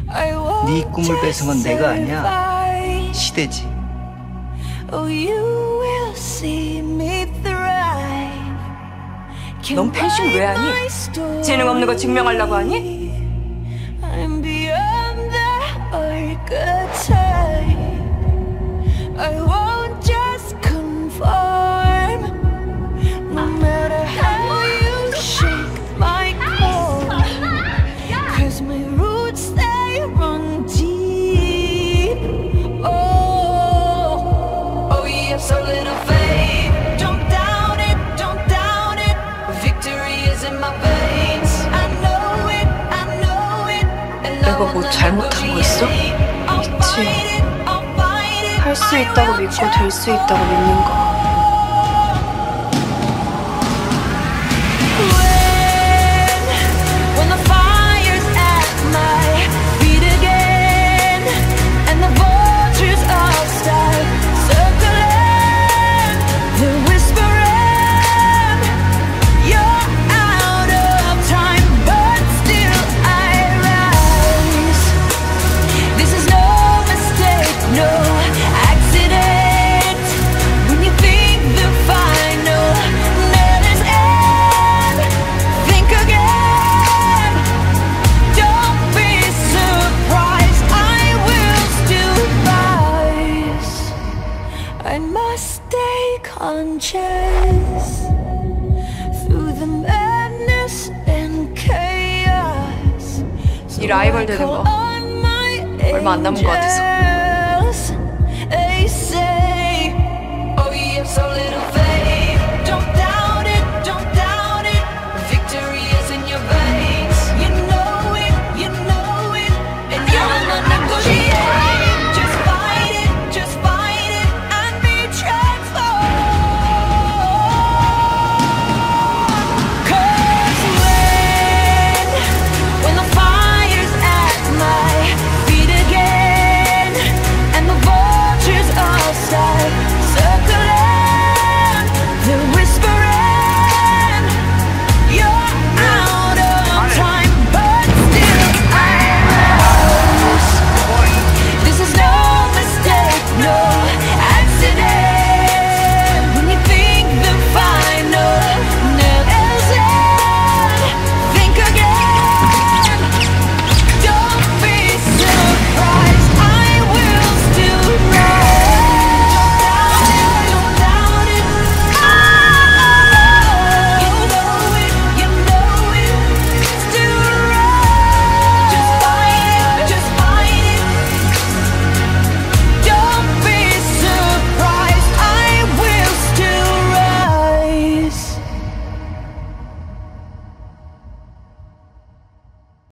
네 꿈을 뺏은 건 내가 아니야. 시대지. 넌 펜싱 왜 하니? 재능 없는 거 증명하려고 하니? 내가 뭐 잘못한 거 있어? 있지. 할 수 있다고 믿고 될 수 있다고 믿는 거. I must stay conscious through the madness and chaos. 이 라이벌 되는 거 얼마 안 남은 것 같아서.